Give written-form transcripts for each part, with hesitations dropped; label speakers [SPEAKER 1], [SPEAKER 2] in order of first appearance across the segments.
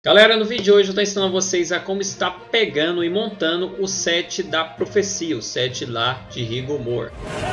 [SPEAKER 1] Galera, no vídeo de hoje eu estou ensinando vocês a como está pegando e montando o set da profecia, o set lá de Rigomor.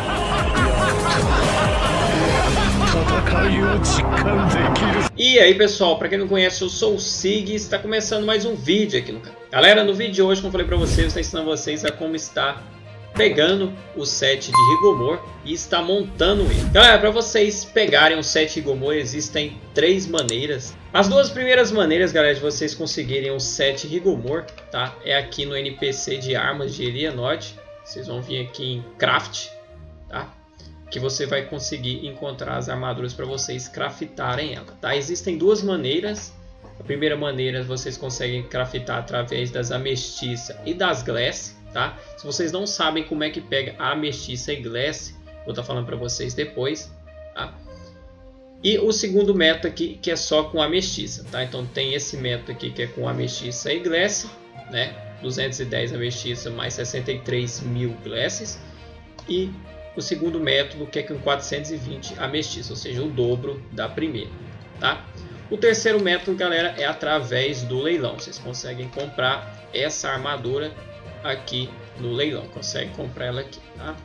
[SPEAKER 1] E aí pessoal, para quem não conhece, eu sou o Sig e está começando mais um vídeo aqui no canal. Galera, no vídeo de hoje, como eu falei para vocês, eu estou ensinando vocês a como está pegando o set de Rigomor e está montando ele. Galera, para vocês pegarem o set Rigomor existem três maneiras. As duas primeiras maneiras, galera, de vocês conseguirem o set Rigomor, tá? É aqui no NPC de armas de Erianod. Vocês vão vir aqui em Craft, tá? Que você vai conseguir encontrar as armaduras para vocês craftarem ela, tá? Existem duas maneiras. A primeira maneira vocês conseguem craftar através das amestiça e das glass, tá? Se vocês não sabem como é que pega a amestiça e glass, vou estar falando para vocês depois, tá? E o segundo método aqui que é só com amestiça, tá? Então tem esse método aqui que é com amestiça e glass, né? 210 amestiça mais 63.000 glasses, e o segundo método que é com 420 amestiça, ou seja, o dobro da primeira, tá? O terceiro método, galera, é através do leilão. Vocês conseguem comprar essa armadura aqui no leilão, consegue comprar ela aqui, tá?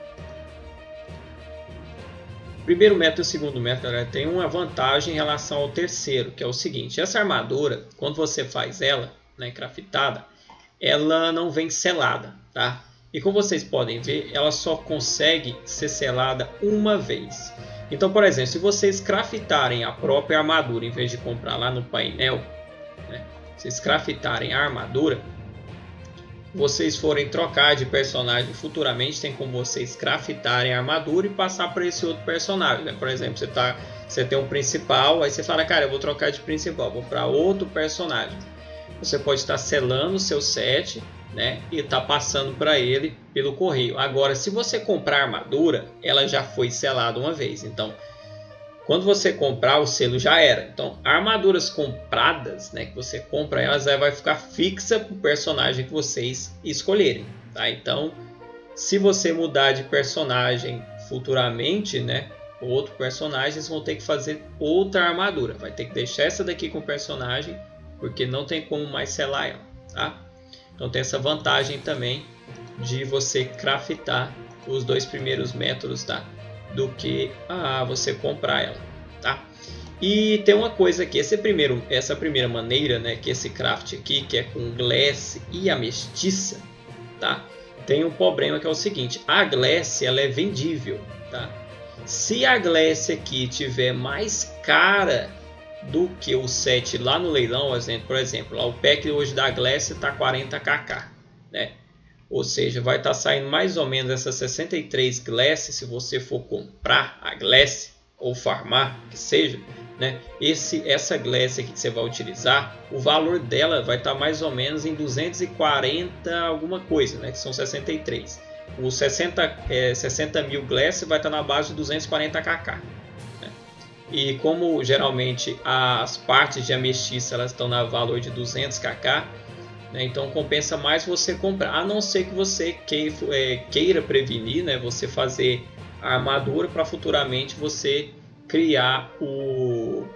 [SPEAKER 1] Primeiro método e o segundo método, galera, tem uma vantagem em relação ao terceiro, que é o seguinte: essa armadura, quando você faz ela, né, craftada, ela não vem selada, tá? E como vocês podem ver, ela só consegue ser selada uma vez. Então, por exemplo, se vocês craftarem a própria armadura, em vez de comprar lá no painel, né, vocês craftarem a armadura, vocês forem trocar de personagem futuramente, tem como vocês craftarem a armadura e passar para esse outro personagem, né? Por exemplo, você tem um principal, aí você fala, cara, eu vou trocar de principal, vou para outro personagem. Você pode estar selando o seu set, né, e tá passando para ele pelo correio. Agora, se você comprar a armadura, ela já foi selada uma vez. Então, quando você comprar, o selo já era. Então, armaduras compradas, né, que você compra, elas vai ficar fixa para o personagem que vocês escolherem, tá? Então, se você mudar de personagem futuramente, né, outro personagem, vocês vão ter que fazer outra armadura. Vai ter que deixar essa daqui com o personagem, porque não tem como mais selar ela, tá? Então tem essa vantagem também de você craftar os dois primeiros métodos, tá? Do que você comprar ela, tá? E tem uma coisa aqui, essa primeira maneira, né? Que esse craft aqui, que é com glass e amestiça, tá? Tem um problema que é o seguinte: a glass ela é vendível, tá? Se a glass aqui tiver mais cara do que o set lá no leilão, por exemplo, lá o pack hoje da Glass está 40kk, né? Ou seja, vai estar saindo mais ou menos essas 63 Glass se você for comprar a Glass ou farmar, que seja, né? Essa Glass aqui que você vai utilizar, o valor dela vai estar mais ou menos em 240 alguma coisa, né? Que são 63. Os 60.000 Glass vai estar na base de 240kk. E como geralmente as partes de amestiça elas estão na valor de 200kk, né, então compensa mais você comprar, a não ser que você queira prevenir, né, você fazer a armadura para futuramente você criar um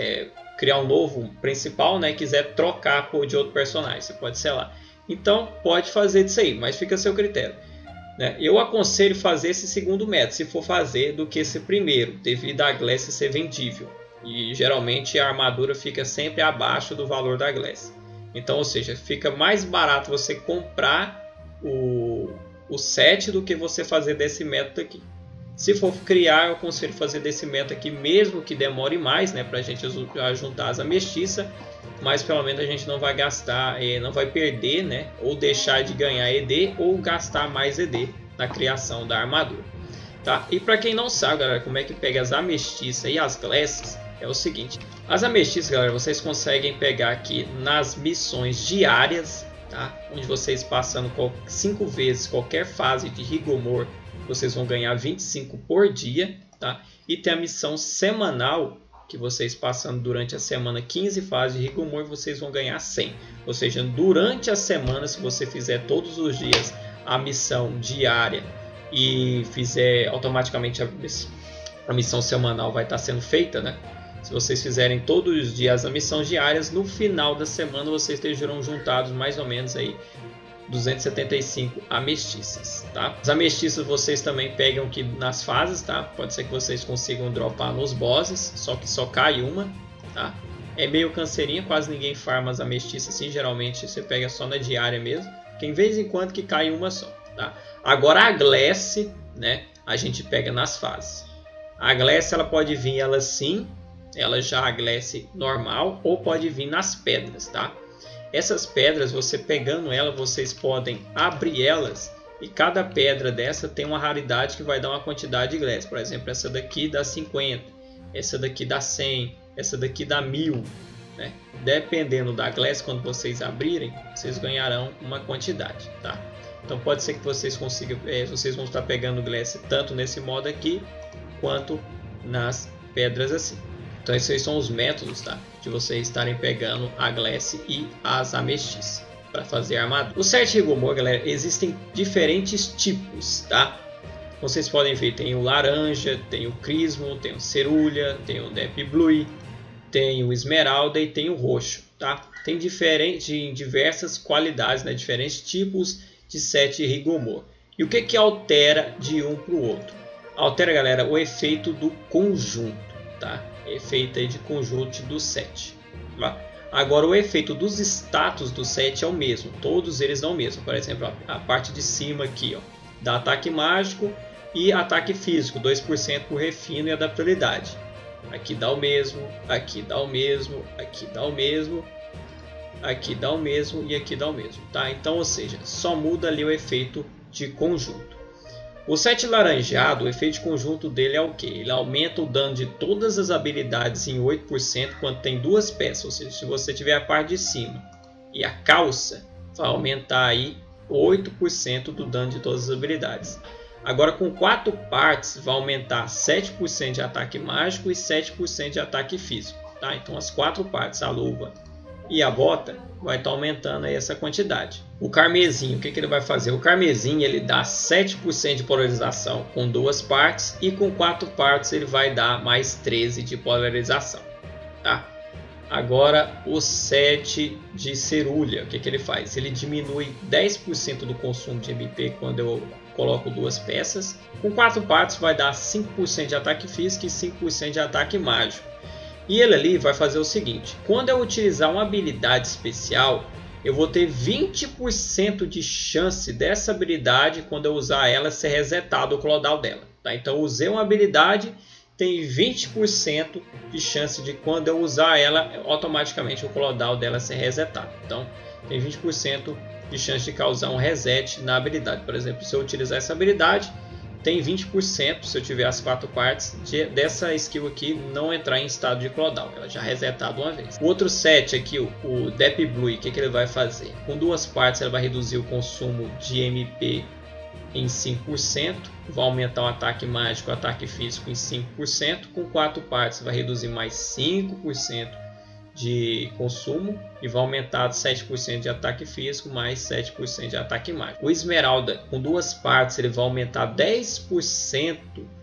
[SPEAKER 1] novo principal, né, quiser trocar de outro personagem, você pode selar. Então pode fazer disso aí, mas fica a seu critério. Eu aconselho fazer esse segundo método, se for fazer, do que esse primeiro, devido à Glass ser vendível. E geralmente a armadura fica sempre abaixo do valor da Glass. Então, ou seja, fica mais barato você comprar o set do que você fazer desse método aqui. Se for criar, eu aconselho fazer desse método aqui, mesmo que demore mais, né, para a gente juntar as amestiças. Mas pelo menos a gente não vai gastar, não vai perder, né, ou deixar de ganhar ED ou gastar mais ED na criação da armadura, tá? E para quem não sabe, galera, como é que pega as amestiças e as glasses, é o seguinte: as amestiças, galera, vocês conseguem pegar aqui nas missões diárias, tá? Onde vocês passando 5 vezes qualquer fase de Rigomor, vocês vão ganhar 25 por dia, tá? E tem a missão semanal, que vocês passando durante a semana 15 fases de Rigomor, vocês vão ganhar 100. Ou seja, durante a semana, se você fizer todos os dias a missão diária e fizer automaticamente a missão semanal vai estar sendo feita, né? Se vocês fizerem todos os dias as missões diárias, no final da semana vocês terão juntados mais ou menos aí 275 amestiças, tá? As amestiças vocês também pegam aqui nas fases, tá? Pode ser que vocês consigam dropar nos bosses, só que só cai uma, tá? É meio canseirinha, quase ninguém farma as amestiças assim, geralmente você pega só na diária mesmo, que em vez em quando que cai uma só, tá? Agora a Glass, né, a gente pega nas fases. A Glass ela pode vir ela sim, ela já a Glass normal, ou pode vir nas pedras, tá? Essas pedras, você pegando ela, vocês podem abrir elas e cada pedra dessa tem uma raridade que vai dar uma quantidade de Glass. Por exemplo, essa daqui dá 50, essa daqui dá 100, essa daqui dá 1000, né? Dependendo da Glass, quando vocês abrirem, vocês ganharão uma quantidade, tá? Então pode ser que vocês consigam, vocês vão estar pegando Glass tanto nesse modo aqui, quanto nas pedras assim. Então esses são os métodos, tá, de vocês estarem pegando a Glass e as amestiças para fazer armadura. O 7 Rigomor, galera, existem diferentes tipos, tá? Vocês podem ver, tem o laranja, tem o crismo, tem o cerulha, tem o Deep Blue, tem o esmeralda e tem o roxo, tá? Tem diversas qualidades, né? Diferentes tipos de 7 Rigomor. E o que altera de um para o outro? Altera, galera, o efeito do conjunto, tá? Efeito aí de conjunto do 7. Tá? Agora o efeito dos status do 7 é o mesmo, todos eles dão o mesmo. Por exemplo, a parte de cima aqui, ó, dá ataque mágico e ataque físico, 2% por refino e adaptabilidade. Aqui dá o mesmo, aqui dá o mesmo, aqui dá o mesmo, aqui dá o mesmo e aqui dá o mesmo, tá? Então, ou seja, só muda ali o efeito de conjunto. O 7 laranjado, o efeito de conjunto dele é o que? Ele aumenta o dano de todas as habilidades em 8% quando tem duas peças. Ou seja, se você tiver a parte de cima e a calça, vai aumentar aí 8% do dano de todas as habilidades. Agora com 4 partes vai aumentar 7% de ataque mágico e 7% de ataque físico. Tá? Então as 4 partes, a luva e a bota, vai estar aumentando aí essa quantidade. O carmesim, o que ele vai fazer? O carmesim ele dá 7% de polarização com 2 partes e com 4 partes ele vai dar mais 13% de polarização. Tá? Agora o 7 de cerulha, o que ele faz? Ele diminui 10% do consumo de MP quando eu coloco 2 peças. Com 4 partes vai dar 5% de ataque físico e 5% de ataque mágico. E ele ali vai fazer o seguinte: quando eu utilizar uma habilidade especial, eu vou ter 20% de chance dessa habilidade, quando eu usar ela, ser resetado o cooldown dela. Tá? Então eu usei uma habilidade, tem 20% de chance de quando eu usar ela, automaticamente o cooldown dela ser resetado. Então tem 20% de chance de causar um reset na habilidade. Por exemplo, se eu utilizar essa habilidade, tem 20% se eu tiver as 4 partes dessa skill aqui não entrar em estado de cooldown, ela já resetada uma vez. O outro 7 aqui, o Deep Blue, o que ele vai fazer? Com 2 partes ele vai reduzir o consumo de MP em 5%, vai aumentar o ataque mágico e o ataque físico em 5%, com 4 partes vai reduzir mais 5% de consumo e vai aumentar 7% de ataque físico mais 7% de ataque mágico. O esmeralda, com 2 partes, ele vai aumentar 10%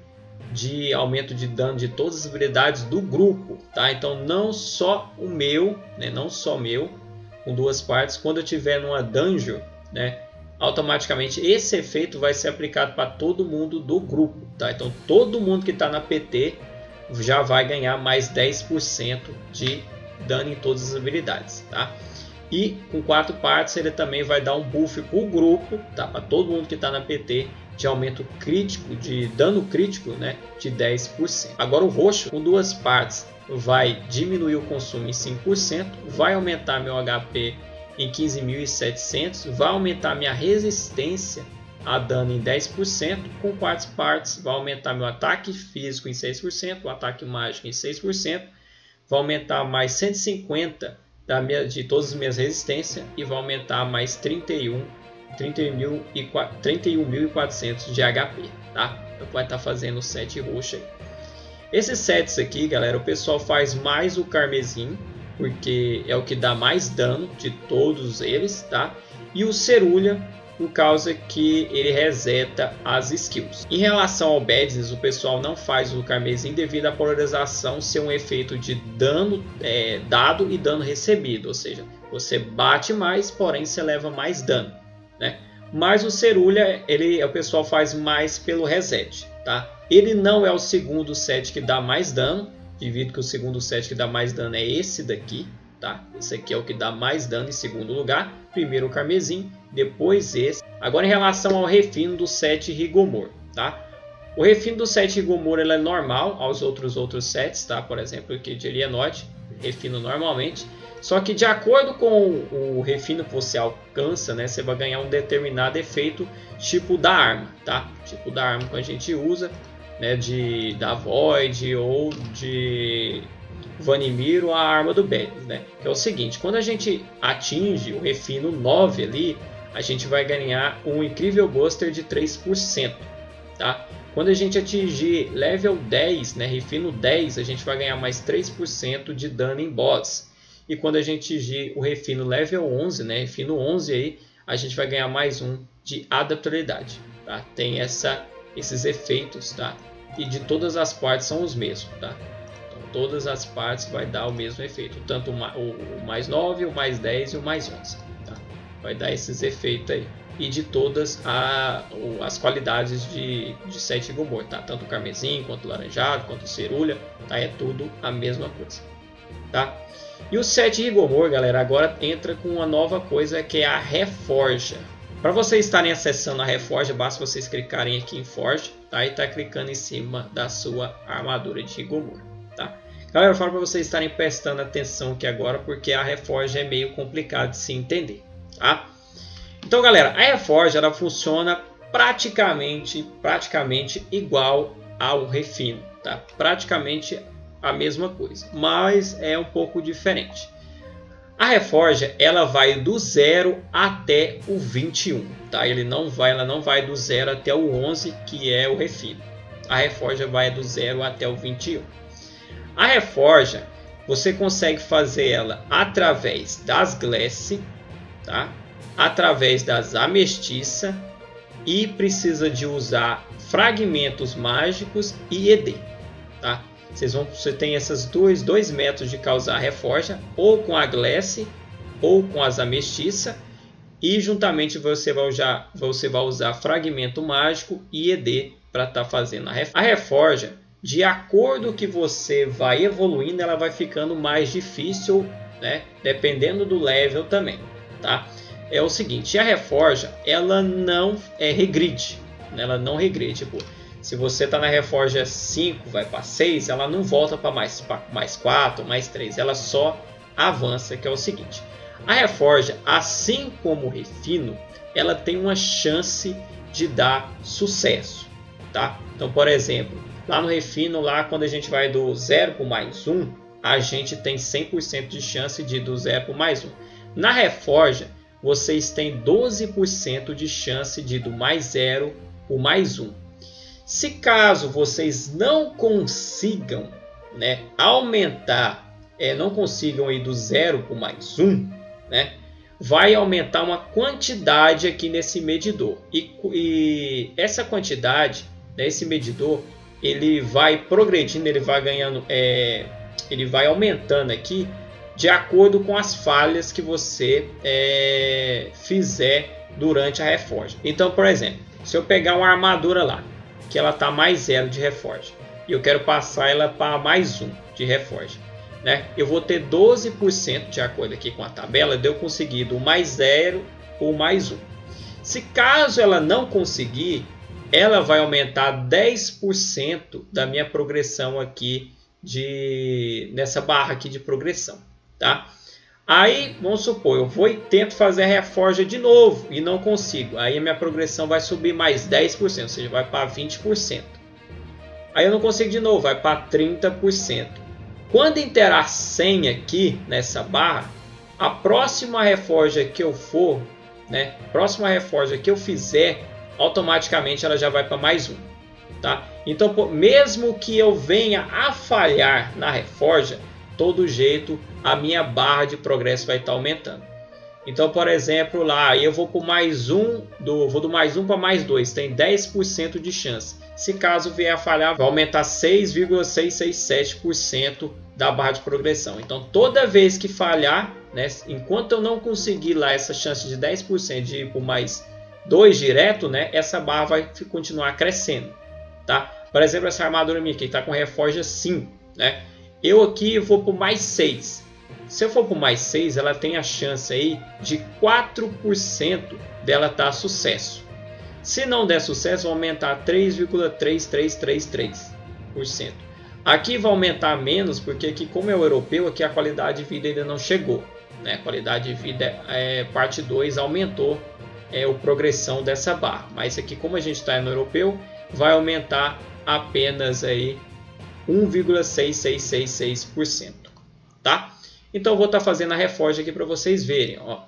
[SPEAKER 1] de aumento de dano de todas as habilidades do grupo, tá? Então não só o meu, né? Não só meu, com 2 partes. Quando eu tiver numa dungeon, né? Automaticamente esse efeito vai ser aplicado para todo mundo do grupo, tá? Então todo mundo que está na PT já vai ganhar mais 10% de dano em todas as habilidades, tá? E com 4 partes ele também vai dar um buff para o grupo, tá? Para todo mundo que está na PT, de aumento crítico, de dano crítico, né? De 10%. Agora o roxo, com 2 partes, vai diminuir o consumo em 5%, vai aumentar meu HP em 15.700, vai aumentar minha resistência a dano em 10%, com 4 partes vai aumentar meu ataque físico em 6%, o ataque mágico em 6%, vai aumentar mais 150 de todas as minhas resistências e vai aumentar mais 31.400 de HP, tá? Eu vou estar fazendo o 7 roxo aí. Esses sets aqui, galera, o pessoal faz mais o carmesim, porque é o que dá mais dano de todos eles, tá? E o cerulha por causa que ele reseta as skills. Em relação ao Badges, o pessoal não faz o carmesim devido à polarização ser um efeito de dano dado e dano recebido, ou seja, você bate mais, porém você leva mais dano, né? Mas o Cerulha, o pessoal faz mais pelo reset, tá? Ele não é o segundo set que dá mais dano, devido que o segundo set que dá mais dano é esse daqui, tá? Esse aqui é o que dá mais dano em segundo lugar. Primeiro o carmesim, depois esse. Agora em relação ao refino do set Rigomor, tá? O refino do set Rigomor ele é normal aos outros sets, tá? Por exemplo, aqui de Elienoid, refino normalmente. Só que de acordo com o refino que você alcança, né, você vai ganhar um determinado efeito tipo da arma, tá? Tipo da arma que a gente usa, né, da Void ou de Vanimir, a arma do Badges, né? Que é o seguinte, quando a gente atinge o refino 9 ali, a gente vai ganhar um incrível buster de 3%, tá? Quando a gente atingir level 10, né, refino 10, a gente vai ganhar mais 3% de dano em boss. E quando a gente atingir o refino level 11, né, refino 11 aí, a gente vai ganhar mais um de adaptabilidade, tá? Tem esses efeitos, tá? E de todas as partes são os mesmos, tá? Então, todas as partes vai dar o mesmo efeito, tanto o mais 9, o mais 10 e o mais 11, tá? Vai dar esses efeitos aí. E de todas as qualidades de set Rigomor, tá? Tanto o carmesim, quanto o laranjado, quanto o cerulha, tá? É tudo a mesma coisa, tá? E o set Rigomor, galera, agora entra com uma nova coisa que é a Reforja. Para vocês estarem acessando a Reforja, basta vocês clicarem aqui em Forge, tá? E tá clicando em cima da sua armadura de Rigomor, tá? Galera, eu falo para vocês estarem prestando atenção aqui agora, porque a Reforja é meio complicado de se entender, tá? Então, galera, a Reforja ela funciona praticamente igual ao refino, tá? Praticamente a mesma coisa, mas é um pouco diferente. A Reforja ela vai do 0 até o 21, tá? Ela não vai do 0 até o 11, que é o refino. A Reforja vai do 0 até o 21. A Reforja você consegue fazer ela através das Glass, tá? Através das Amestiça e precisa de usar fragmentos mágicos e ED, tá? Você tem esses dois métodos de causar Reforja, ou com a Glass ou com as Amestiça, e juntamente você vai usar fragmento mágico e ED para estar fazendo a Reforja. A Reforja, de acordo que você vai evoluindo, ela vai ficando mais difícil, né? Dependendo do level também, tá? É o seguinte, a Reforja ela não regride, né? Ela não regride, tipo, se você está na Reforja 5, vai para 6, ela não volta para mais 4, mais 3, ela só avança, que é o seguinte. A Reforja, assim como o refino, ela tem uma chance de dar sucesso, tá? Então, por exemplo, lá no refino, lá quando a gente vai do 0 para o mais 1, a gente tem 100% de chance de ir do 0 para o mais 1. Na Reforja, vocês têm 12% de chance de ir do mais 0 para o mais 1. Se caso vocês não consigam, né, aumentar, não consigam ir do 0 para o mais 1, né, vai aumentar uma quantidade aqui nesse medidor. E essa quantidade, né, esse medidor, ele vai progredindo, ele vai ganhando, ele vai aumentando aqui de acordo com as falhas que você fizer durante a Reforja. Então, por exemplo, se eu pegar uma armadura lá, que ela está mais 0 de Reforja, e eu quero passar ela para mais 1 de Reforja, né? Eu vou ter 12% de acordo aqui com a tabela de eu conseguir do mais 0 ou mais 1. Se caso ela não conseguir, ela vai aumentar 10% da minha progressão aqui nessa barra aqui de progressão, tá? Aí, vamos supor, eu vou e tento fazer a Reforja de novo e não consigo. Aí a minha progressão vai subir mais 10%, ou seja, vai para 20%. Aí eu não consigo de novo, vai para 30%. Quando interar 100 aqui nessa barra, a próxima Reforja que eu for, né, próxima Reforja que eu fizer, automaticamente ela já vai para mais 1, tá? Então, mesmo que eu venha a falhar na Reforja, todo jeito a minha barra de progresso vai estar aumentando. Então, por exemplo, lá eu vou por mais um, vou do mais 1 para mais 2, tem 10% de chance. Se caso vier a falhar, vai aumentar 6,667% da barra de progressão. Então, toda vez que falhar, né, enquanto eu não conseguir lá essa chance de 10% de ir por mais 2 direto, né, essa barra vai continuar crescendo, tá? Por exemplo, essa armadura minha aqui está com reforja 5, né? Eu aqui vou por mais 6. Se eu for por mais 6, ela tem a chance aí de 4% dela estar sucesso. Se não der sucesso, vai aumentar 3,3333%. Aqui vai aumentar menos, porque aqui, como é o europeu, aqui a qualidade de vida ainda não chegou, né? A qualidade de vida parte 2 aumentou a progressão dessa barra. Mas aqui, como a gente está no europeu, vai aumentar apenas aí 1,6666%, tá? Então eu vou estar fazendo a reforja aqui para vocês verem, ó.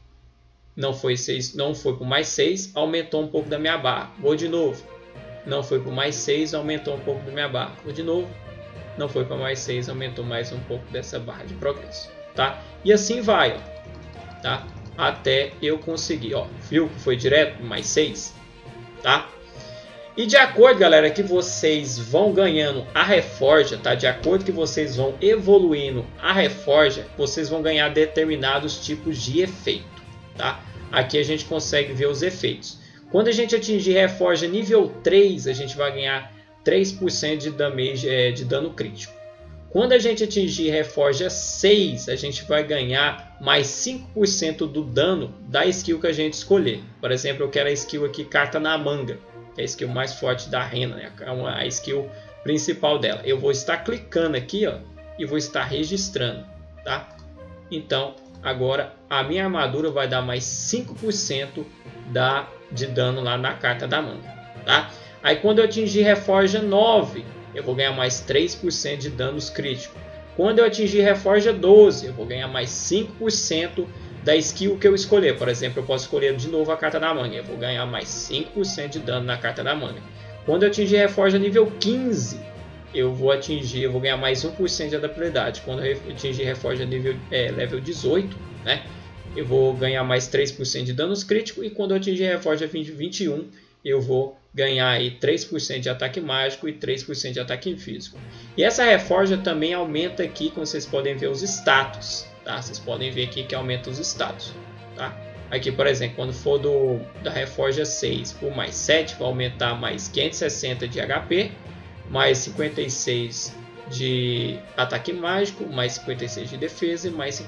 [SPEAKER 1] Não foi 6, não foi por mais 6, aumentou um pouco da minha barra. Vou de novo. Não foi por mais 6, aumentou um pouco da minha barra. Vou de novo. Não foi para mais 6, aumentou mais um pouco dessa barra de progresso, tá? E assim vai, ó, tá? Até eu conseguir, ó. Viu que foi direto mais 6, tá? E de acordo, galera, que vocês vão ganhando a reforja, tá? De acordo que vocês vão evoluindo a reforja, vocês vão ganhar determinados tipos de efeito, tá? Aqui a gente consegue ver os efeitos. Quando a gente atingir reforja nível 3, a gente vai ganhar 3% de damage, de dano crítico. Quando a gente atingir reforja 6, a gente vai ganhar mais 5% do dano da skill que a gente escolher. Por exemplo, eu quero a skill aqui, carta na manga. É a skill mais forte da Rena, né? É a skill principal dela. Eu vou estar clicando aqui, ó, e vou estar registrando, tá? Então, agora a minha armadura vai dar mais 5% de dano lá na carta da manga, tá? Aí quando eu atingir reforja 9, eu vou ganhar mais 3% de danos críticos. Quando eu atingir reforja 12, eu vou ganhar mais 5% da skill que eu escolher. Por exemplo, eu posso escolher de novo a carta da manga. Eu vou ganhar mais 5% de dano na carta da manga. Quando eu atingir reforja nível 15, eu vou ganhar mais 1% de adaptabilidade. Quando eu atingir reforja level 18, né, eu vou ganhar mais 3% de danos críticos. E quando eu atingir reforja 21, eu vou ganhar aí 3% de ataque mágico e 3% de ataque físico. E essa reforja também aumenta aqui, como vocês podem ver, os status. Tá? Vocês podem ver aqui que aumenta os status. Tá? Aqui, por exemplo, quando for da reforja 6 por mais 7, vai aumentar mais 560 de HP, mais 56 de ataque mágico, mais 56 de defesa e mais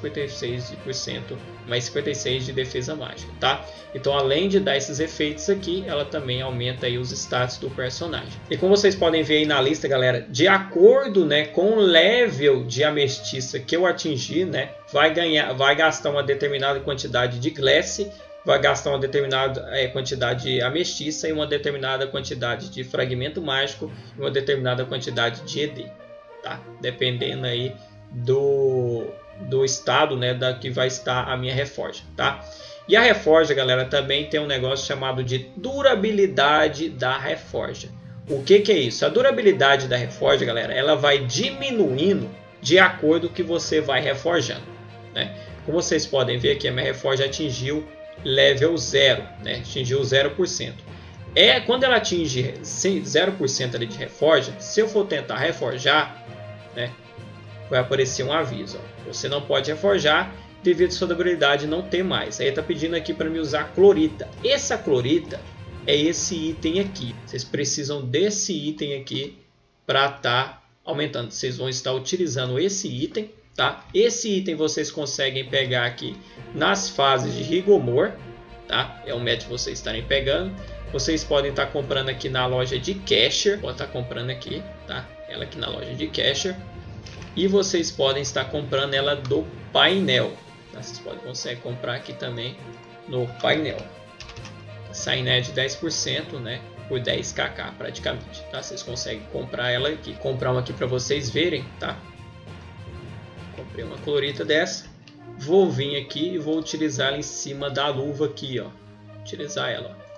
[SPEAKER 1] 56% de defesa mágica, tá? Então, além de dar esses efeitos aqui, ela também aumenta aí os status do personagem. E como vocês podem ver aí na lista, galera, de acordo, né, com o level de amestiça que eu atingir, né, vai gastar uma determinada quantidade de glass, vai gastar uma determinada quantidade de amestiça e uma determinada quantidade de fragmento mágico e uma determinada quantidade de ED. Tá? Dependendo aí do estado, né, da que vai estar a minha reforja, tá? E a reforja, galera, também tem um negócio chamado de durabilidade da reforja. O que é isso? A durabilidade da reforja, galera, ela vai diminuindo de acordo com que você vai reforjando, né? Como vocês podem ver aqui, a minha reforja atingiu level 0, né? Atingiu 0%. Quando ela atinge 0% ali de reforja, se eu for tentar reforjar, né, vai aparecer um aviso, ó, você não pode reforjar devido à sua durabilidade não ter mais. Aí está pedindo aqui para me usar clorita. Essa clorita é esse item aqui. Vocês precisam desse item aqui para estar aumentando. Vocês vão estar utilizando esse item, tá? Esse item vocês conseguem pegar aqui nas fases de Rigomor, tá? É o método de vocês estarem pegando. Vocês podem estar comprando aqui na loja de Casher. Pode estar comprando aqui, tá? Ela aqui na loja de Casher. E vocês podem estar comprando ela do painel. Tá? Vocês conseguem comprar aqui também no painel. Sai, né, de 10%, né? Por 10kk praticamente. Tá? Vocês conseguem comprar ela aqui. Comprar uma aqui para vocês verem, tá? Comprei uma clorita dessa. Vou vir aqui e vou utilizar ela em cima da luva aqui, ó. Utilizar ela, ó.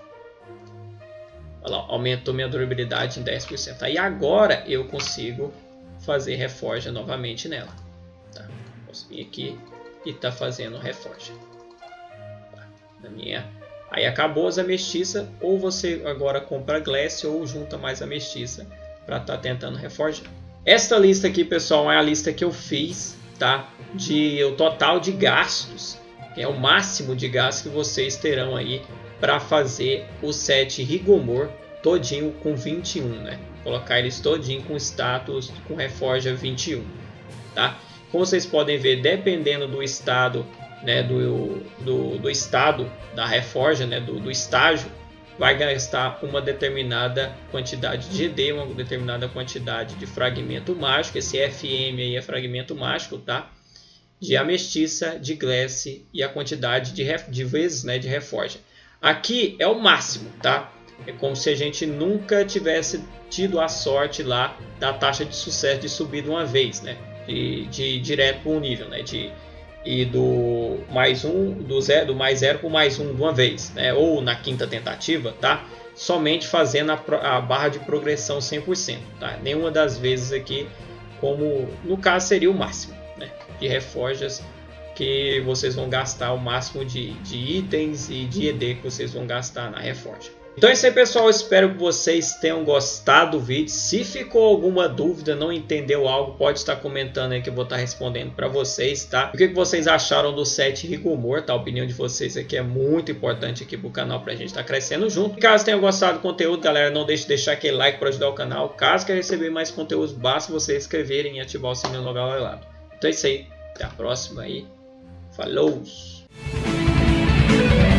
[SPEAKER 1] Olha lá, aumentou minha durabilidade em 10%. Aí agora eu consigo fazer reforja novamente nela. Tá? Posso vir aqui e tá fazendo reforja. Aí acabou as amestiças, ou você agora compra Glass ou junta mais amestiça para estar tentando reforjar. Esta lista aqui, pessoal, é a lista que eu fiz, tá? O total de gastos, que é o máximo de gastos que vocês terão aí para fazer o set Rigomor todinho com 21, né? Colocar eles todinho com status com Reforja 21, tá? Como vocês podem ver, dependendo do estado, né, do estado da Reforja, né, do estágio, vai gastar uma determinada quantidade de GD, uma determinada quantidade de fragmento mágico. Esse FM aí é fragmento mágico, tá? De amestiça, de Glass e a quantidade de vezes, né, de Reforja. Aqui é o máximo, tá? É como se a gente nunca tivesse tido a sorte lá da taxa de sucesso de subir de uma vez, né? De direto para um nível, né? E do mais 1, do mais 0 para o mais 1 de uma vez, né? Ou na quinta tentativa, tá? Somente fazendo a barra de progressão 100%, tá? Nenhuma das vezes aqui, como no caso seria o máximo, né? De reforjas que vocês vão gastar, o máximo de itens e de ED que vocês vão gastar na reforja. Então é isso aí, pessoal, eu espero que vocês tenham gostado do vídeo. Se ficou alguma dúvida, não entendeu algo, pode estar comentando aí que eu vou estar respondendo para vocês, tá? O que vocês acharam do set Rigomor, tá? A opinião de vocês aqui é muito importante aqui pro canal pra gente estar crescendo junto. Caso tenham gostado do conteúdo, galera, não deixe de deixar aquele like para ajudar o canal. Caso queira receber mais conteúdos, basta vocês inscreverem e ativar o sininho no lado. Então é isso aí, até a próxima aí. Falou!